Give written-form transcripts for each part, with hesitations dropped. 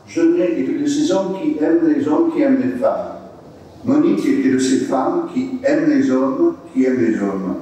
Jeunet était de ces hommes qui aiment les hommes qui aiment les femmes. Monique était de ces femmes qui aiment les hommes qui aiment les hommes.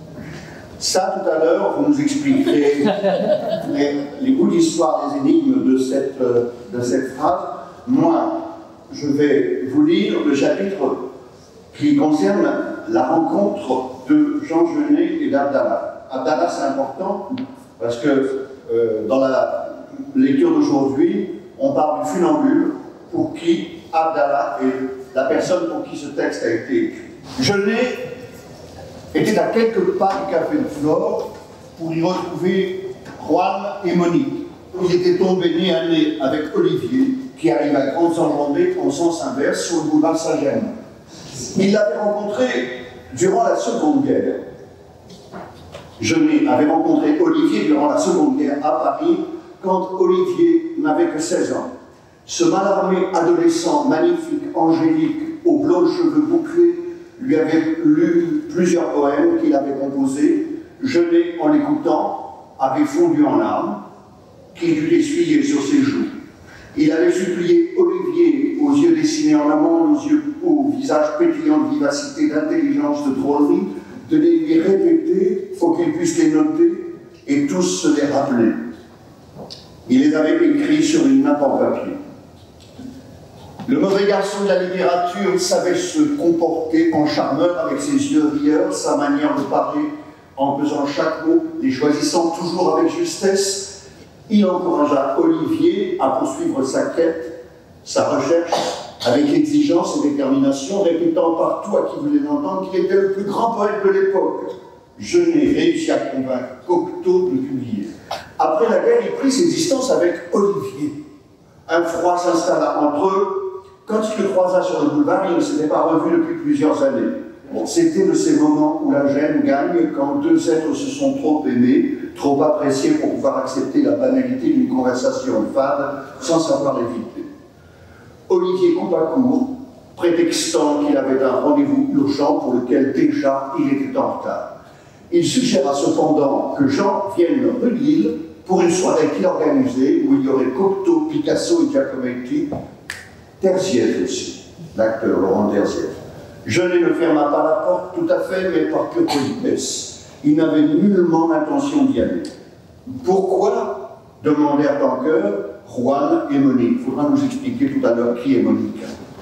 Ça, tout à l'heure, vous nous expliquerez les bouts d'histoire, les énigmes de cette phrase. Moi, je vais vous lire le chapitre qui concerne la rencontre de Jean Genet et d'Abdallah. Abdallah, c'est important parce que dans la lecture d'aujourd'hui, on parle du funambule pour qui Abdallah est la personne pour qui ce texte a été écrit. Genet était à quelques pas du Café de Flore pour y retrouver Juan et Monique. Il était tombé nez à nez avec Olivier, qui arrive à grandes enjambées en sens inverse sur le boulevard Saint-Germain. Il l'avait rencontré durant la Seconde Guerre. Genet avait rencontré Olivier durant la Seconde Guerre à Paris, quand Olivier n'avait que 16 ans. Ce malarmé adolescent magnifique, angélique, aux blonds cheveux bouclés, lui avait lu plusieurs poèmes qu'il avait composés. Genet, en l'écoutant, avait fondu en larmes, qu'il dut essuyer sur ses joues. Il avait supplié Olivier, aux yeux dessinés en amont, au visage pétillant de vivacité, d'intelligence, de drôlerie, de les lui répéter, faut qu'il puisse les noter, et tous se les rappeler. Il les avait écrits sur une nappe en papier. Le mauvais garçon de la littérature savait se comporter en charmeur avec ses yeux rieurs, sa manière de parler en pesant chaque mot, les choisissant toujours avec justesse. Il encouragea Olivier à poursuivre sa quête, sa recherche, avec exigence et détermination, répétant partout à qui voulait l'entendre qu'il était le plus grand poète de l'époque. Genet réussit à convaincre Cocteau de le publier. Après la guerre, il prit ses distances avec Olivier. Un froid s'installa entre eux. Quand il le croisa sur le boulevard, il ne s'était pas revu depuis plusieurs années. Bon, c'était de ces moments où la gêne gagne quand deux êtres se sont trop aimés, trop appréciés pour pouvoir accepter la banalité d'une conversation fade sans savoir l'éviter. Olivier coupa court, prétextant qu'il avait un rendez-vous urgent pour lequel déjà il était en retard. Il suggéra cependant que Jean vienne rue de Lille pour une soirée qu'il organisait où il y aurait Cocteau, Picasso et Giacometti, Terzieff aussi, l'acteur Laurent Terzieff. Genet ne ferma pas la porte tout à fait, mais par pure politesse. Il n'avait nullement l'intention d'y aller. Pourquoi demandèrent en chœur Juan et Monique. Il faudra nous expliquer tout à l'heure qui est Monique.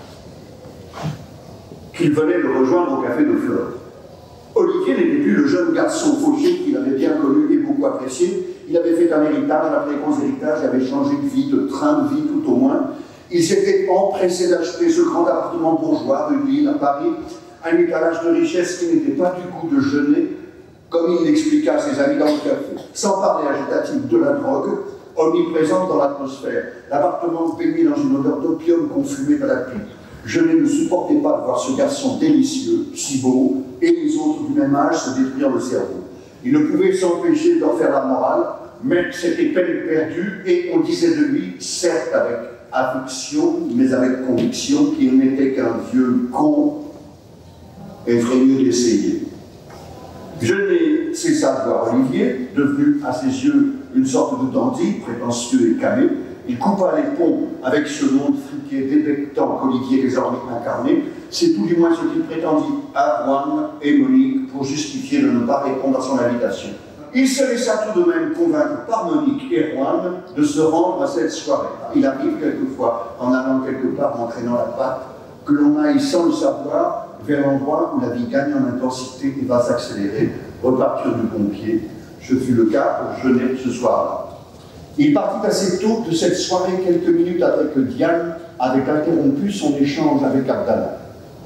Qu'il venait le rejoindre au Café de Flore. Olivier n'était plus le jeune garçon fauché qu'il avait bien connu et beaucoup apprécié. Il avait fait un héritage, après les grands héritages, il avait changé de vie, de train de vie tout au moins. Il s'était empressé d'acheter ce grand appartement bourgeois rue de Lille, à Paris, un étalage de richesse qui n'était pas du goût de Genet, comme il l'expliqua à ses amis dans le café. Sans parler agitatif de la drogue, omniprésente dans l'atmosphère. L'appartement baignait dans une odeur d'opium qu'on fumait à la pipe. Genet ne supportait pas de voir ce garçon délicieux, si beau, et les autres du même âge se détruire le cerveau. Il ne pouvait s'empêcher d'en faire la morale, mais c'était peine perdue, et on disait de lui, certes avec affection, mais avec conviction, qu'il n'était qu'un vieux con, et ferait mieux d'essayer. Genet cessa de voir Olivier, devenu à ses yeux une sorte de dandy, prétentieux et calé. Il coupa les ponts avec ce monde friqué, débectant qu'Olivier désormais incarné. C'est tout du moins ce qu'il prétendit à Juan et Monique pour justifier de ne pas répondre à son invitation. Il se laissa tout de même convaincre par Monique et Juan de se rendre à cette soirée. Il arrive quelquefois, en allant quelque part, en traînant la patte, que l'on aille sans le savoir vers l'endroit où la vie gagne en intensité et va s'accélérer, repartir du bon pied. Ce fut le cas pour Genet ce soir-là. Il partit assez tôt de cette soirée, quelques minutes après que Diane avait interrompu son échange avec Abdallah.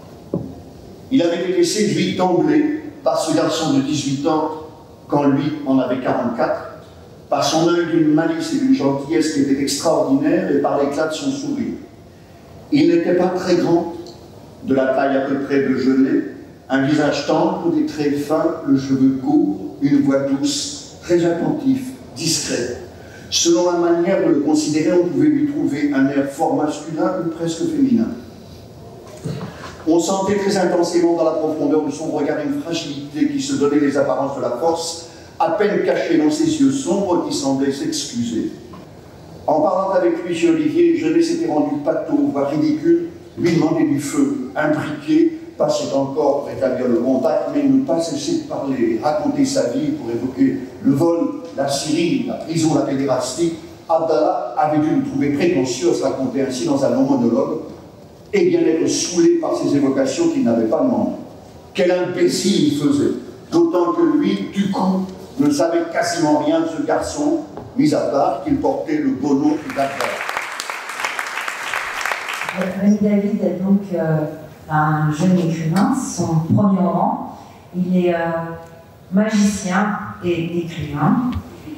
Il avait été séduit d'emblée par ce garçon de 18 ans, quand lui en avait 44, par son œil d'une malice et d'une gentillesse qui était extraordinaire et par l'éclat de son sourire. Il n'était pas très grand, de la taille à peu près de Genet, un visage tendre, des traits fins, le cheveu court, une voix douce, très attentif, discret. Selon la manière de le considérer, on pouvait lui trouver un air fort masculin ou presque féminin. On sentait très intensément dans la profondeur de son regard une fragilité qui se donnait les apparences de la force, à peine cachée dans ses yeux sombres qui semblaient s'excuser. En parlant avec lui chez Olivier, Jeunet s'était rendu pâteau, voire ridicule, lui demandait du feu, imbriqué, passait encore pour rétablir le contact, mais ne pas cesser de parler, raconter sa vie pour évoquer le vol, la Syrie, la prison, la pédérastie. Abdallah avait dû le trouver prétentieux à se raconter ainsi dans un long monologue, et bien être saoulé par ces évocations qu'il n'avait pas demandé. Quel imbécile il faisait, d'autant que lui, du coup, ne savait quasiment rien de ce garçon, mis à part qu'il portait le beau nom d'Abdallah. Rémi David est donc un jeune écrivain, son premier roman. Il est magicien et écrivain.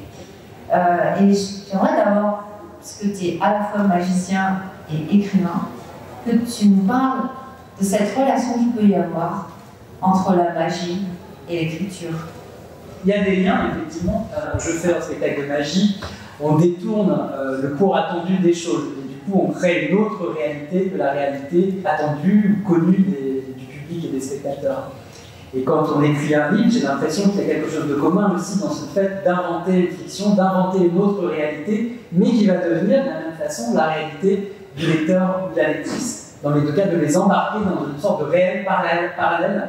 Et j'aimerais d'abord, parce que tu es à la fois magicien et écrivain, que tu nous parles de cette relation qu'il peut y avoir entre la magie et l'écriture. Il y a des liens, effectivement. Je fais un spectacle de magie, on détourne le cours attendu des choses. Et du coup, on crée une autre réalité que la réalité attendue ou connue du public et des spectateurs. Et quand on écrit un livre, j'ai l'impression qu'il y a quelque chose de commun aussi dans ce fait d'inventer une fiction, d'inventer une autre réalité, mais qui va devenir de la même façon la réalité du lecteur ou de la lectrice. Dans les deux cas, de les embarquer dans une sorte de réel parallèle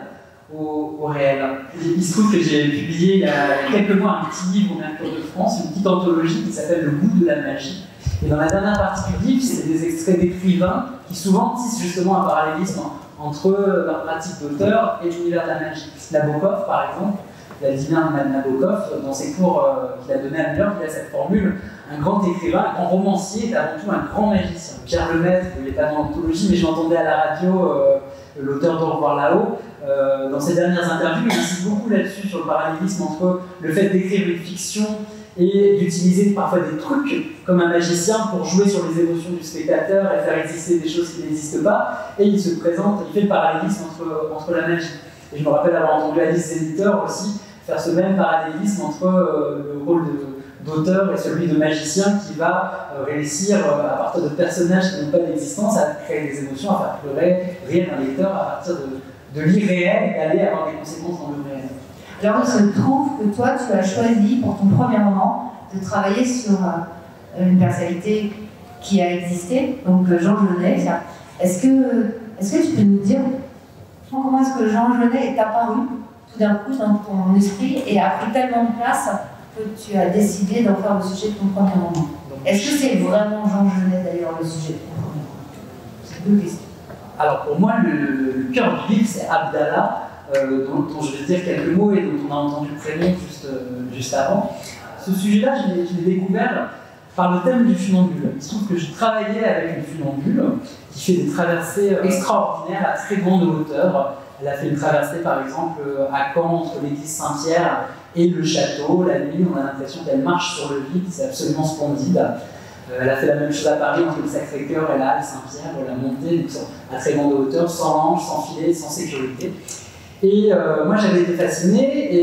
au réel. Il se trouve que j'ai publié il y a quelques mois un petit livre au Mercure de France, une petite anthologie qui s'appelle Le goût de la magie. Et dans la dernière partie du livre, c'est des extraits d'écrivains qui souvent tissent justement un parallélisme entre leur pratique d'auteur et l'univers de la magie. Nabokov, par exemple, Vladimir Nabokov, dans ses cours qu'il a donnés à New York, il a cette formule: un grand écrivain, un grand romancier est avant tout un grand magicien. Pierre Lemaitre, il n'est pas dans l'anthologie, mais je l'entendais à la radio, l'auteur d'Au revoir là-haut, dans ses dernières interviews, il insiste beaucoup là-dessus, sur le parallélisme entre le fait d'écrire une fiction et d'utiliser parfois des trucs comme un magicien pour jouer sur les émotions du spectateur et faire exister des choses qui n'existent pas. Et il se présente, il fait le parallélisme entre la magie. Et je me rappelle avoir entendu Alice Zelliter aussi faire ce même parallélisme entre le rôle d'auteur et celui de magicien qui va réussir, à partir de personnages qui n'ont pas d'existence, à créer des émotions, à faire pleurer, rire un lecteur à partir de l'irréel et d'aller avoir des conséquences dans le réel. Alors il se trouve que toi, tu as choisi pour ton premier roman de travailler sur une personnalité qui a existé, donc Jean Genet. Est-ce que tu peux nous dire comment est-ce que Jean Genet est apparu tout d'un coup dans ton esprit et a pris tellement de place que tu as décidé d'en faire le sujet de ton premier roman? Est-ce que c'est vraiment Jean Genet d'ailleurs le sujet de ton premier roman? C'est deux questions. Alors pour moi, le cœur du livre, c'est Abdallah, dont je vais dire quelques mots et dont on a entendu le prénom juste avant. Ce sujet-là, je l'ai découvert par le thème du funambule. Il se trouve que je travaillais avec une funambule qui fait des traversées extraordinaires à très grande hauteur. Elle a fait une traversée, par exemple, à Caen, entre l'église Saint-Pierre et le château. La nuit, on a l'impression qu'elle marche sur le vide, c'est absolument splendide. Elle a fait la même chose à Paris, entre le Sacré-Cœur et la halle Saint-Pierre, la montée, donc à très grande hauteur, sans ange, sans filet, sans sécurité. Et moi, j'avais été fasciné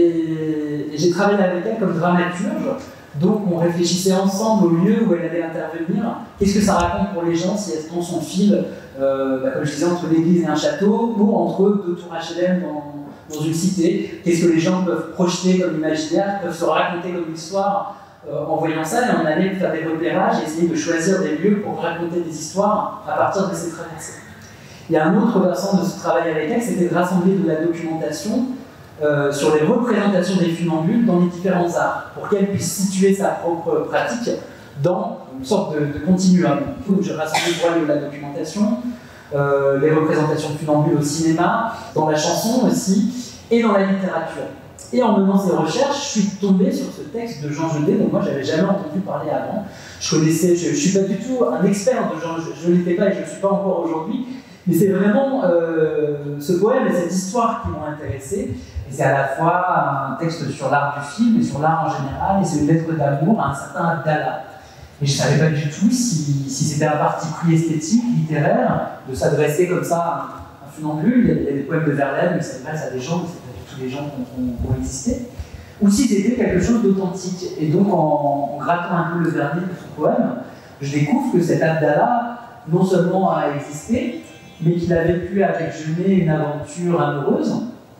et j'ai travaillé avec elle comme dramaturge. Donc, on réfléchissait ensemble au lieu où elle allait intervenir. Qu'est-ce que ça raconte pour les gens si elle tend son fil, comme je disais, entre l'église et un château, ou entre deux tours HLM dans une cité? Qu'est-ce que les gens peuvent projeter comme imaginaire, peuvent se raconter comme histoire en voyant ça? Et on allait faire des repérages et essayer de choisir des lieux pour raconter des histoires à partir de ces traversées. Il y a un autre versant de ce travail avec elle, c'était de rassembler de la documentation sur les représentations des funambules dans les différents arts, pour qu'elle puisse situer sa propre pratique dans une sorte de continuum. Donc je rassemble pour elle de la documentation, les représentations de funambules au cinéma, dans la chanson aussi, et dans la littérature. Et en menant ces recherches, je suis tombé sur ce texte de Jean Genet, dont moi j'avais jamais entendu parler avant. Je ne suis pas du tout un expert de Jean Genet, je ne l'étais pas et je ne le suis pas encore aujourd'hui, mais c'est vraiment ce poème et cette histoire qui m'ont intéressé. Et c'est à la fois un texte sur l'art du film et sur l'art en général, et c'est une lettre d'amour à un certain Abdallah. Et je ne savais pas du tout si c'était un parti pris esthétique, littéraire, de s'adresser comme ça à un funambule. Il y a des poèmes de Verlaine, mais ça s'adresse à des gens, mais c'est pas du tout des gens qui ont existé. Ou si c'était quelque chose d'authentique. Et donc, en grattant un peu le vernis de son poème, je découvre que cet Abdallah, non seulement a existé, mais qu'il a vécu avec Genet une aventure amoureuse,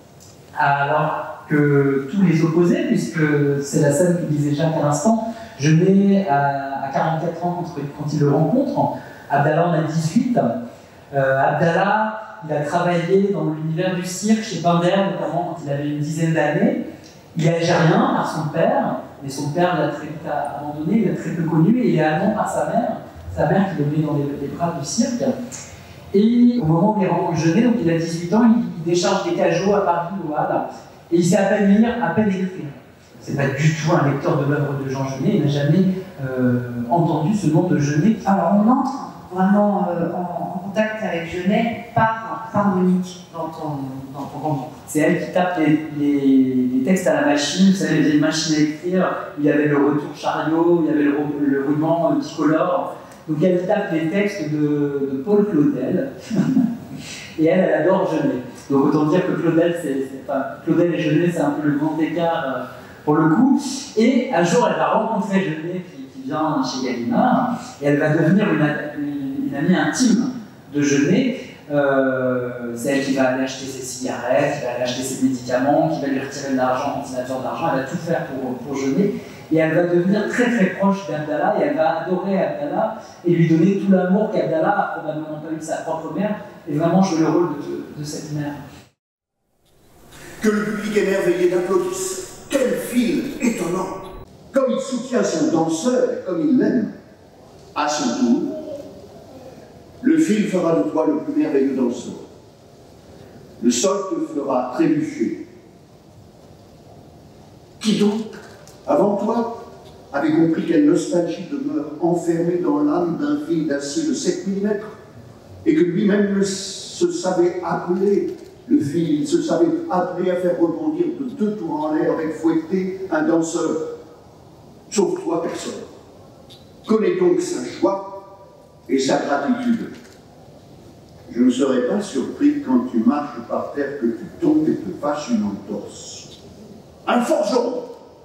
alors que tous les opposaient, puisque c'est la scène que disait Jacques à l'instant. Genet a 44 ans quand il le rencontre. Abdallah en a 18. Abdallah, il a travaillé dans l'univers du cirque chez Binder, notamment quand il avait une dizaine d'années. Il est algérien par son père, mais son père l'a très vite abandonné, il l'a très peu connu, et il est allemand par sa mère qui le met dans les bras du cirque. Et au moment où il rencontre Genet, donc il a 18 ans, il décharge des cajots à Paris, voilà, et il sait à peine lire, à peine écrire. C'est pas du tout un lecteur de l'œuvre de Jean Genet, il n'a jamais entendu ce nom de Genet. Alors on entre vraiment en contact avec Genet par Monique dans ton roman. C'est elle qui tape les textes à la machine, vous savez, les machines à écrire, il y avait le retour chariot, il y avait le roulement bicolore. Donc elle tape les textes de Paul Claudel, et elle adore Genet. Donc autant dire que Claudel et Genet, c'est un peu le grand écart pour le coup. Et un jour, elle va rencontrer Genet qui vient chez Gallimard, et elle va devenir une amie intime de Genet. C'est elle qui va aller acheter ses cigarettes, qui va aller acheter ses médicaments, qui va lui retirer de l'argent quand il a besoin d'argent. Elle va tout faire pour Genet. Et elle va devenir très très proche d'Abdallah, et elle va adorer Abdallah et lui donner tout l'amour qu'Abdallah a probablement pas eu de sa propre mère, et vraiment jouer le rôle de cette mère. Que le public émerveillé l'applaudisse. Quel fil étonnant! Comme il soutient son danseur, et comme il l'aime, à son tour, le fil fera de toi le plus merveilleux danseur. Le sol te fera trébucher. Qui donc, avant toi, avait compris quelle nostalgie demeure enfermée dans l'âme d'un fil d'acier de 7 mm, et que lui-même se savait appeler le fil, il se savait appeler à faire rebondir de 2 tours en l'air avec fouetté un danseur. Sauf toi, personne. Connais donc sa joie et sa gratitude. Je ne serais pas surpris quand tu marches par terre que tu tombes et te fasses une entorse. Un forgeron!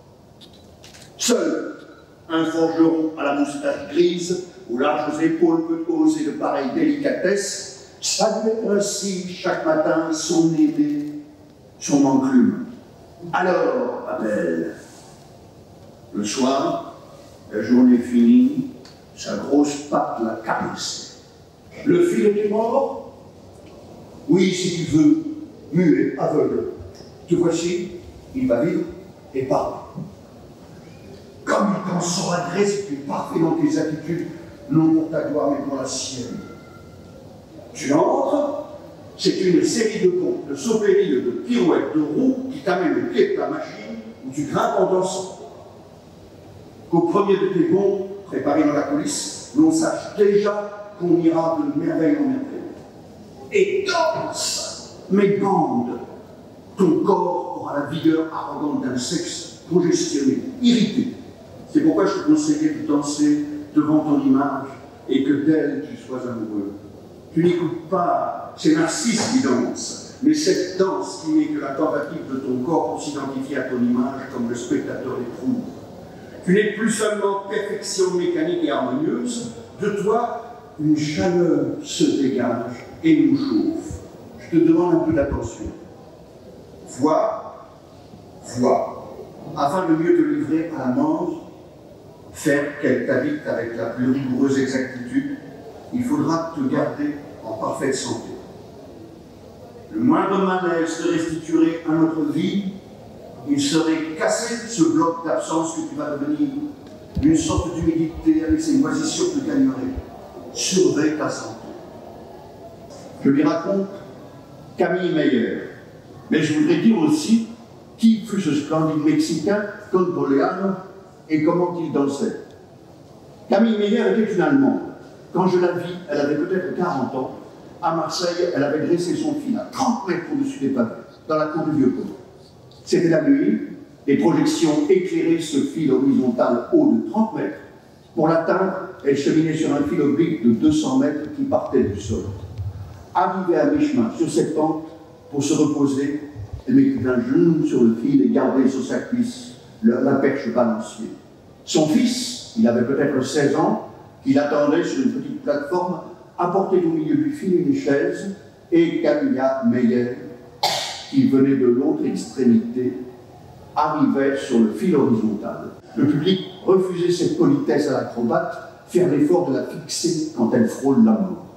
Seul un forgeron à la moustache grise, aux larges épaules peut oser de pareilles délicatesses, saluer ainsi chaque matin son aimé, son enclume. Alors, Abel, le soir, la journée finie, sa grosse patte l'a caressé. Le fil était mort? Oui, si tu veux, muet, aveugle. Te voici, il va vivre et parle. Comme il t'en saura grâce, tu es parfait dans tes attitudes, non pour ta gloire, mais pour la sienne. Tu entres, c'est une série de bonds, de sauts périlleux, de pirouettes, de roues qui t'amènent au pied de ta machine où tu grimpes en dansant. Qu'au premier de tes bonds, préparés dans la coulisse, l'on sache déjà qu'on ira de merveille en merveille. Et danse, mais bande, ton corps aura la vigueur arrogante d'un sexe progestionné, irrité. C'est pourquoi je te conseillais de danser devant ton image et que d'elle tu sois amoureux. Tu n'écoutes pas, c'est Narcisse qui danse, mais cette danse qui n'est que la tentative de ton corps pour s'identifier à ton image comme le spectateur l'éprouve. Tu n'es plus seulement perfection mécanique et harmonieuse, de toi, une chaleur se dégage et nous chauffe. Je te demande un peu d'attention. Vois, afin de mieux te livrer à la mort, faire qu'elle t'habite avec la plus rigoureuse exactitude, il faudra te garder en parfaite santé. Le moindre malaise te restituerait à notre vie, il serait cassé ce bloc d'absence que tu vas devenir, une sorte d'humidité avec ses moisissures te gagnerait. Surveille ta santé. Je lui raconte Camille Meyer, mais je voudrais dire aussi qui fut ce splendide Mexicain, Con Boleano, et comment il dansait. Camille Meyer était une Allemande. Quand je la vis, elle avait peut-être 40 ans. À Marseille, elle avait dressé son fil à 30 mètres au-dessus des pavés, dans la cour du Vieux-Port. C'était la nuit, les projections éclairaient ce fil horizontal haut de 30 mètres. Pour l'atteindre, elle cheminait sur un fil oblique de 200 mètres qui partait du sol. Arrivée à mi-chemin sur cette pente, pour se reposer, elle mettait un genou sur le fil et gardait sur sa cuisse la perche balancier. Son fils, il avait peut-être 16 ans, il attendait sur une petite plateforme, apportait au milieu du fil une chaise, et Camilla Meyer, qui venait de l'autre extrémité, arrivait sur le fil horizontal. Le public refuser cette politesse à l'acrobate, faire l'effort de la fixer quand elle frôle la mort.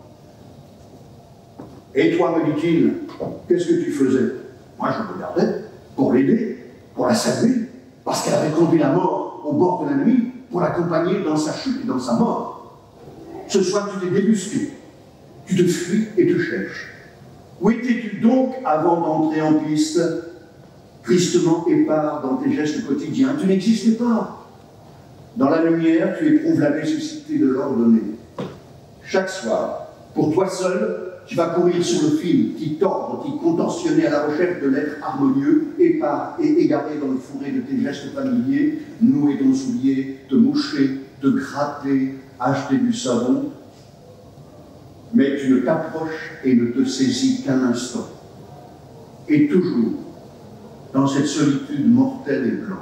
Et toi, me dit-il, qu'est-ce que tu faisais? Moi, je regardais pour l'aider, pour la saluer, parce qu'elle avait conduit la mort au bord de la nuit, pour l'accompagner dans sa chute et dans sa mort. Ce soir, tu t'es débusqué, tu te fuis et te cherches. Où étais-tu donc avant d'entrer en piste? Tristement épars dans tes gestes quotidiens, tu n'existais pas. Dans la lumière, tu éprouves la nécessité de l'ordonner. Chaque soir, pour toi seul, tu vas courir sur le fil, t'y tordre, t'y contorsionner à la recherche de l'être harmonieux, épars et égaré dans le fourré de tes gestes familiers, nouer ton soulier, te moucher, te gratter, acheter du savon. Mais tu ne t'approches et ne te saisis qu'un instant. Et toujours, dans cette solitude mortelle et blanche.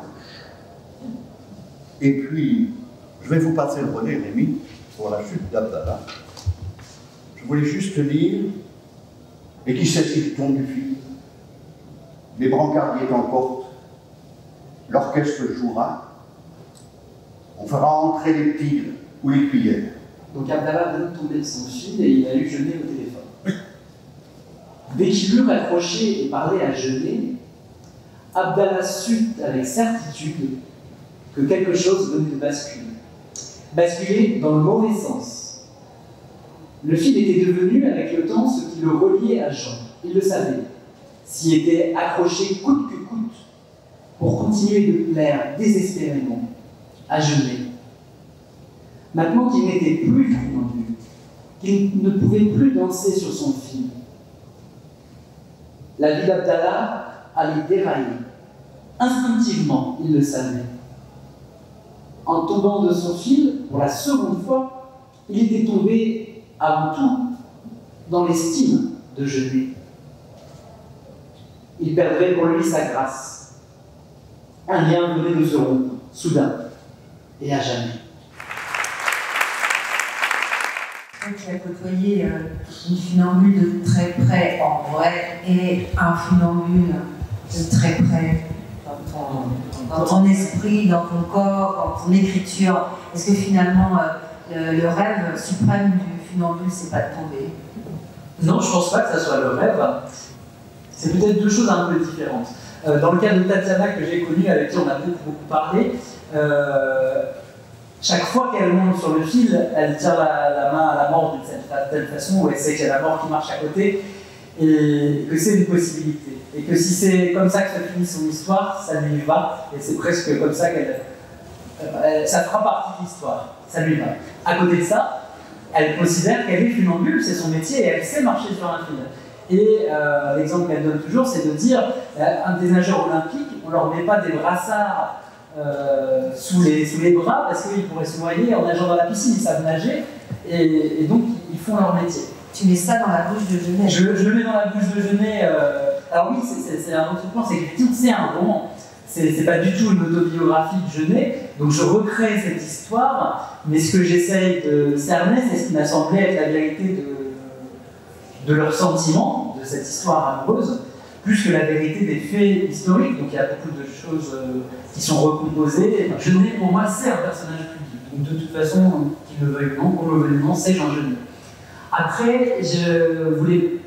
Et puis, je vais vous passer le relais, Rémi, pour la chute d'Abdallah. Je voulais juste lire, et qui sait s'il tombe du fil. Les brancardiers t'emportent, l'orchestre jouera, on fera entrer les tigres ou les cuillères. Donc Abdallah vient de tomber de son fil et il a eu Jeunet au téléphone. Dès qu'il eut raccroché et parlé à Jeunet, Abdallah sut avec certitude que quelque chose venait de basculer. Basculer dans le mauvais sens. Le fil était devenu avec le temps ce qui le reliait à Jean. Il le savait. S'y était accroché coûte que coûte pour continuer de plaire désespérément à Jeunet. Maintenant qu'il n'était plus funambule, qu'il ne pouvait plus danser sur son fil, la vie d'Abdallah allait dérailler. Instinctivement, il le savait. En tombant de son fil, pour la seconde fois, il était tombé avant tout dans l'estime de Jeunet. Il perdrait pour lui sa grâce. Un lien venait de se rompre, soudain, et à jamais. Tu as côtoyé une funambule de très près en vrai et un funambule de très près dans ton esprit, dans ton corps, dans ton écriture. Est-ce que finalement le rêve suprême du funambule, c'est pas de tomber? Non, je pense pas que ça soit le rêve. C'est peut-être deux choses un peu différentes. Dans le cas de Tatiana que j'ai connue, avec qui on a beaucoup parlé, chaque fois qu'elle monte sur le fil, elle tire la main à la mort d'une telle façon où elle sait qu'il y a la mort qui marche à côté et que c'est une possibilité. Et que si c'est comme ça que se finit son histoire, ça lui va et c'est presque comme ça qu'elle. Ça fera partie de l'histoire, ça lui va. À côté de ça, elle considère qu'elle est funambule, c'est son métier et elle sait marcher sur un fil. Et l'exemple qu'elle donne toujours, c'est de dire un des nageurs olympiques, on leur met pas des brassards sous les bras parce qu'ils pourraient se noyer en nageant dans la piscine, ils savent nager et donc ils font leur métier. Tu mets ça dans la bouche de Jeunet. Je le mets dans la bouche de Jeunet. Alors oui, c'est un autre point, c'est que c'est un roman. C'est pas du tout une autobiographie de Jeunet, donc je recrée cette histoire, mais ce que j'essaye de cerner, c'est ce qui m'a semblé être la vérité de leurs sentiments, de cette histoire amoureuse, plus que la vérité des faits historiques. Donc il y a beaucoup de choses qui sont recomposées. Jeunet, pour moi, c'est un personnage public. Donc de toute façon, qu'il le veuille ou non, qu'on le veuille ou non, c'est Jean Jeunet. Après, je voulais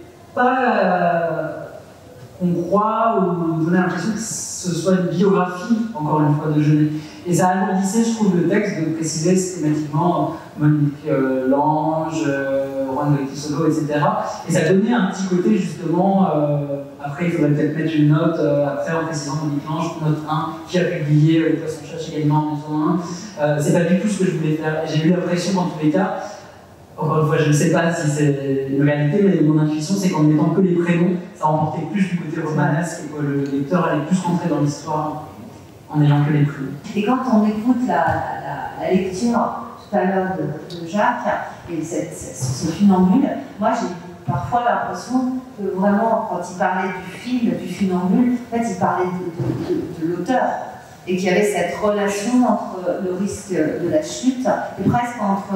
pas qu'on croie ou donner l'impression que ce soit une biographie, encore une fois, de Jeunet. Et ça alourdissait, je trouve, le texte de préciser systématiquement Monique Lange, Juan Solo, etc. Et ça donnait un petit côté, justement, après il faudrait peut-être mettre une note, après en précisant Monique Lange, note 1, qui a publié Les Poissons Chasse également en maison 1. C'est pas du tout ce que je voulais faire. J'ai eu l'impression, dans tous les cas, encore une fois, je ne sais pas si c'est une réalité, mais mon intuition, c'est qu'en mettant que les prénoms, ça emportait plus du côté romanesque et que le lecteur allait plus rentrer dans l'histoire en n'ayant que les prénoms. Et quand on écoute la lecture tout à l'heure de Jacques et ce funambule, moi j'ai parfois l'impression que vraiment, quand il parlait du film, du funambule, en fait, il parlait de l'auteur. Et qu'il y avait cette relation entre le risque de la chute et presque entre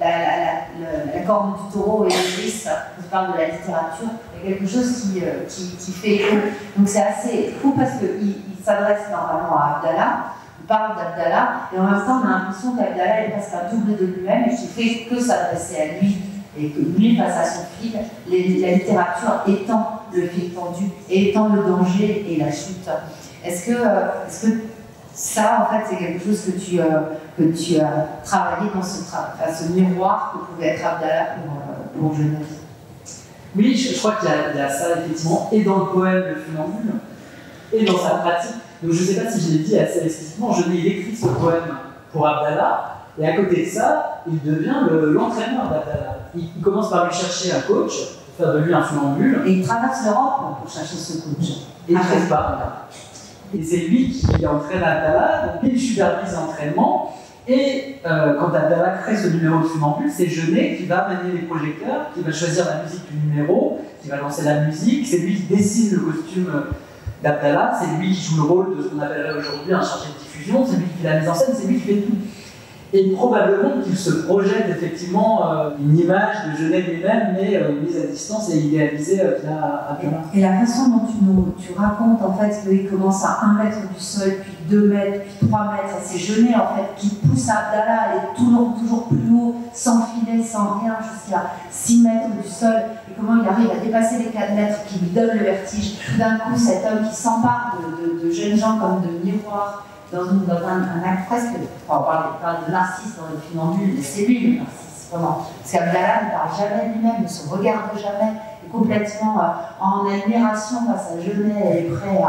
la corne du taureau et le risque. Je parle de la littérature, il y a quelque chose qui fait écho. Donc c'est assez fou parce qu'il s'adresse normalement à Abdallah, parle d'Abdallah, et en même temps, on a l'impression qu'Abdallah est presque un double de lui-même, et qu'il fait que s'adresser à lui, et que lui, face à son fil, la littérature étant le fil tendu, et étant le danger et la chute. Est-ce que ça, en fait, c'est quelque chose que tu as travaillé dans ce miroir que pouvait être Abdallah pour Genèse? Oui, je crois qu'il y a ça, effectivement, et dans le poème Le Funambule, et dans sa pratique. Donc je ne sais pas si je l'ai dit assez explicitement, il écrit ce poème pour Abdallah, et à côté de ça, il devient l'entraîneur d'Abdallah. Il commence par lui chercher un coach, pour faire de lui un funambule. Et il traverse l'Europe pour chercher ce coach. Et il ne trouve pas. Et c'est lui qui entraîne Abdallah, donc il supervise l'entraînement. Et quand Abdallah crée ce numéro de funambule, c'est Genet qui va manier les projecteurs, qui va choisir la musique du numéro, qui va lancer la musique. C'est lui qui dessine le costume d'Abdallah, c'est lui qui joue le rôle de ce qu'on appellerait aujourd'hui un chargé de diffusion, c'est lui qui fait la mise en scène, c'est lui qui fait tout. Et probablement qu'il se projette effectivement une image de Genet lui-même, mais mise à distance et idéalisée via Abdallah. Et la façon dont tu racontes en fait qu'il commence à 1 mètre du sol, puis 2 mètres, puis 3 mètres, c'est Genet en fait qui pousse Abdallah à aller toujours plus haut, sans filet, sans rien, jusqu'à 6 mètres du sol, et comment il arrive à dépasser les 4 mètres qui lui donnent le vertige. Tout d'un coup, cet homme qui s'empare de jeunes gens comme de miroirs, dans un acte presque, on parle de Narcisse dans le funambule, mais c'est lui le Narcisse, vraiment. Parce qu'Abdallah ne parle jamais lui-même, ne se regarde jamais, est complètement en admiration face à Genet, elle est prêt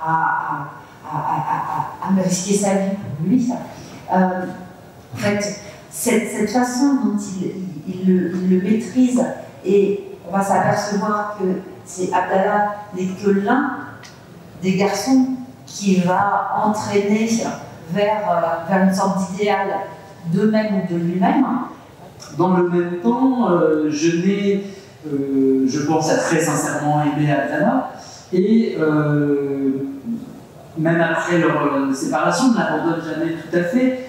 à me risquer sa vie pour lui. En fait, cette façon dont il le maîtrise, et on va s'apercevoir que Abdallah n'est que l'un des garçons qui va entraîner vers une sorte d'idéal d'eux-mêmes ou de lui-même. Dans le même temps, Genet, je pense, a très sincèrement aimé Abdallah, et même après leur séparation, ne l'abandonne jamais tout à fait.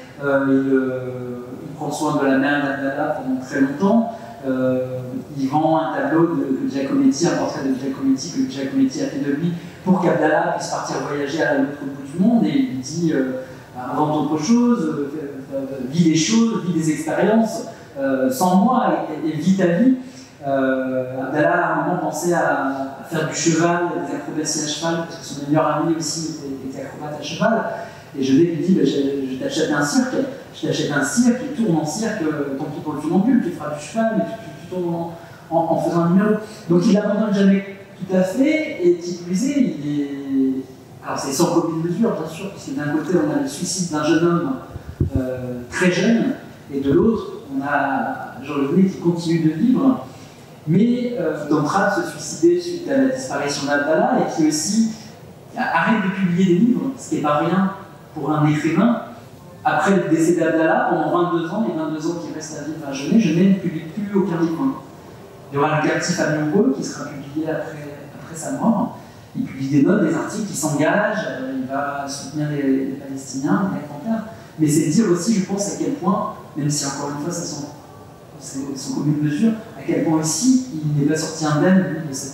Il prend soin de la mère d'Abdallah pendant très longtemps. Il vend un tableau de Giacometti, un portrait de Giacometti que Giacometti a fait de lui pour qu'Abdallah puisse partir voyager à l'autre bout du monde, et il lui dit invente autre chose, vis des choses, vis des expériences, sans moi, et vis ta vie. Abdallah à un moment pensait à faire du cheval, des acrobaties à cheval, parce que son meilleur ami aussi était acrobate à cheval, et je lui dis je t'achète un cirque, il tourne en cirque, tant pis pour le funambule, tu feras du cheval, mais tu tournes en faisant un numéro. Donc il n'abandonne jamais tout à fait, et qui plus est, alors c'est sans commune mesure bien sûr, parce que d'un côté on a le suicide d'un jeune homme très jeune, et de l'autre on a Jean Le Genet qui continue de vivre, mais qui est en train de se suicider suite à la disparition d'Abdallah, et qui aussi arrête de publier des livres, ce qui n'est pas rien pour un écrivain. Après le décès d'Abdallah, pendant 22 ans, les 22 ans qui restent à vivre à Genet ne publie plus aucun livre. Il y aura le captif amoureux qui sera publié après sa mort. Il publie des notes, des articles, il s'engage, il va soutenir les Palestiniens, les Panthères. Mais c'est dire aussi, je pense, à quel point, même si encore une fois, c'est sans commune mesure, à quel point aussi il n'est pas sorti indemne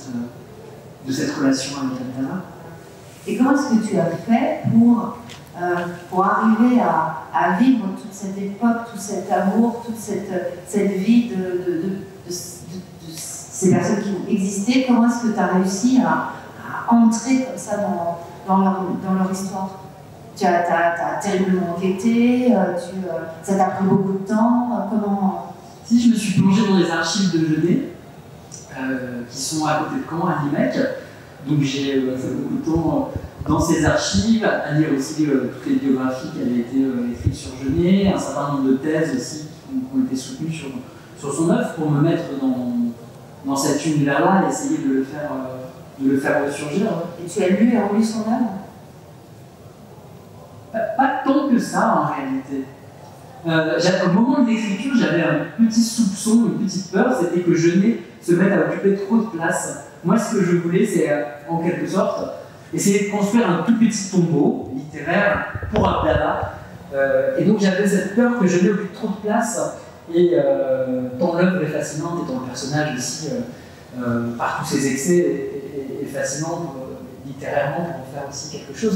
de cette relation avec Abdallah. Et comment est-ce que tu as fait pour arriver à vivre toute cette époque, tout cet amour, toute cette vie de ces personnes qui ont existé? Comment est-ce que tu as réussi à entrer comme ça dans leur histoire? Tu as terriblement enquêté, ça t'a pris beaucoup de temps, comment? Si je me suis plongé dans les archives de Genet, qui sont à côté de Caen, à Limec, donc j'ai fait beaucoup de temps dans ces archives, à lire aussi toutes les biographies qui avaient été écrites sur Genet, un certain nombre de thèses aussi qui ont été soutenues sur son œuvre, pour me mettre dans cet univers-là et essayer de le faire ressurgir. Et tu as lu et relu son œuvre? Pas tant que ça en réalité. Au moment de l'écriture, j'avais un petit soupçon, une petite peur, c'était que Genet se mette à occuper trop de place. Moi, ce que je voulais, c'est en quelque sorte essayer de construire un tout petit tombeau littéraire pour Abdallah. Et donc j'avais cette peur que Genet occupe trop de place, et tant l'œuvre est fascinante, et tant le personnage aussi, par tous ses excès, est fascinant littérairement pour en faire aussi quelque chose.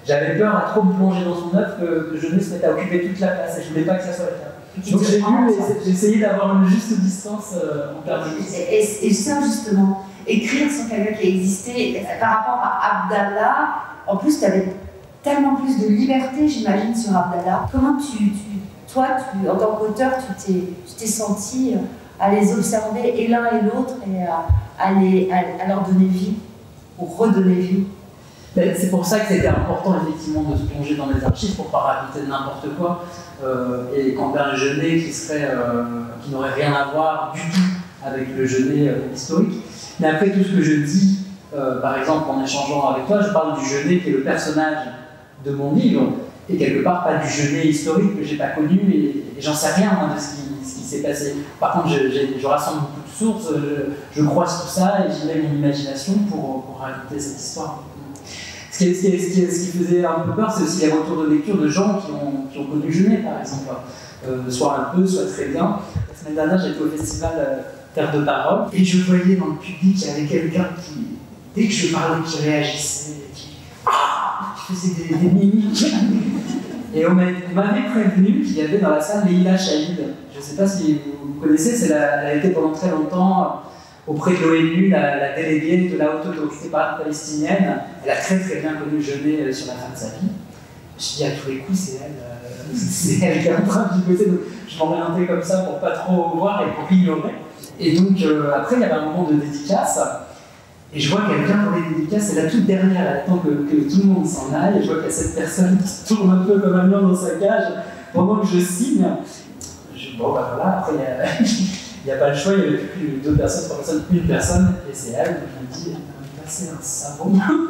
j'avais peur à trop me plonger dans son œuvre que Jeunet se mette à occuper toute la place et je ne voulais pas que ça soit le cas. Donc j'ai lu et j'ai essayé d'avoir une juste distance en permanence. Et ça justement, écrire sur quelqu'un qui a existé, par rapport à Abdallah, en plus tu avais tellement plus de liberté, j'imagine, sur Abdallah. Comment toi, en tant qu'auteur, tu t'es senti à les observer et l'un et l'autre et à leur donner vie, ou redonner vie? C'est pour ça que c'était important effectivement de se plonger dans les archives pour ne pas raconter n'importe quoi. Et quand un Jeunet qui n'aurait rien à voir du tout avec le Jeunet historique. Mais après tout ce que je dis, par exemple en échangeant avec toi, je parle du Jeunet qui est le personnage de mon livre, et quelque part pas du Jeunet historique que j'ai pas connu, et j'en sais rien moi, de ce qui s'est passé. Par contre, je rassemble beaucoup de sources, je croise tout ça et j'y mets mon imagination pour raconter cette histoire. Ce qui faisait un peu peur, c'est aussi les retours de lecture de gens qui ont connu Jeunet, par exemple. Soit un peu, soit très bien. La semaine dernière, j'étais au festival Terre de Parole, et je voyais dans le public qu'il y avait quelqu'un qui, dès que je parlais, qui réagissait, qui faisait des mimiques. Et on m'avait prévenu qu'il y avait dans la salle Leïla Chahid. Je ne sais pas si vous connaissez, elle a été pendant très longtemps auprès de l'ONU, la déléguée de la haute autorité palestinienne. Elle a très très bien connu Jeunet sur la fin de sa vie. Je me suis dit à tous les coups, c'est elle qui est en train de picoter, donc je m'orientais comme ça pour pas trop voir et pour ignorer. Et donc après, il y avait un moment de dédicace, et je vois quelqu'un pour les dédicaces, c'est la toute dernière, elle attend que tout le monde s'en aille, et je vois qu'il y a cette personne qui se tourne un peu comme un lion dans sa cage pendant que je signe. Bon, bah voilà, après, il n'y a pas le choix, il n'y avait plus deux personnes, trois personnes, une personne, et c'est elle. Donc je me dis, elle m'a passé un savon.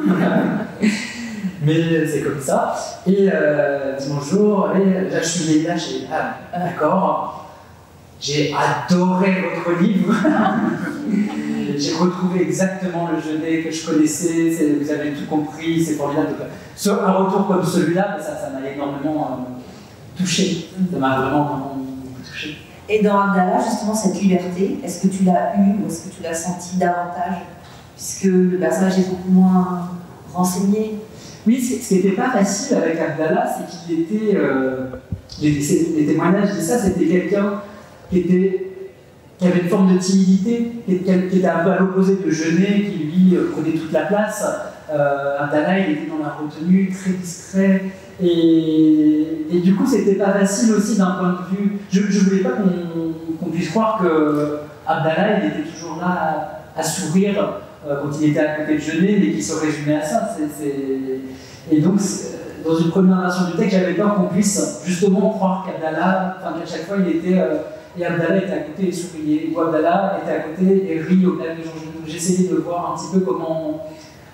Mais c'est comme ça. Et bonjour, et là je suis là, d'accord. J'ai adoré votre livre. J'ai retrouvé exactement le Jeunet que je connaissais, vous avez tout compris, c'est formidable. Un retour comme celui-là, ça m'a énormément touché. Ça m'a vraiment touché. Et dans Abdallah, justement, cette liberté, est-ce que tu l'as eue ou est-ce que tu l'as sentie davantage? Puisque le personnage est beaucoup moins renseigné. Oui, ce qui n'était pas facile avec Abdallah, c'est qu'il était. Les témoignages de ça, c'était quelqu'un qui avait une forme de timidité, qui était un peu à l'opposé de Jeunet, qui lui prenait toute la place. Abdallah, il était dans la retenue, très discret. Et du coup, c'était pas facile aussi d'un point de vue. Je ne voulais pas qu'on puisse croire que Abdallah, il était toujours là à sourire quand il était à côté de Jeunet, mais qu'il se résumait à ça. Et donc, dans une première version du texte, j'avais peur qu'on puisse justement croire qu'Abdallah, qu'à chaque fois, il était. Et Abdallah était à côté et souriait, ou Abdallah était à côté et rit au clavier. J'essayais de voir un petit peu comment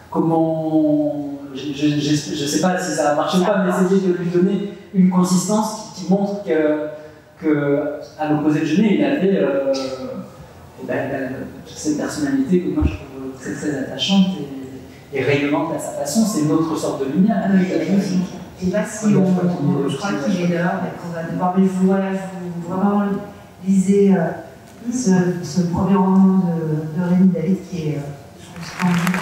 je ne sais pas si ça a marché ou pas, mais essayer de lui donner une consistance qui montre qu'à l'opposé de Jeunet, il avait toute cette personnalité que moi je trouve très très attachante et rayonnante à sa façon. C'est une autre sorte de lumière. Et là, si je crois qu'il est l'heure et qu'on va devoir, mais vous vraiment lisez ce premier roman de Rémi David qui est, je pense,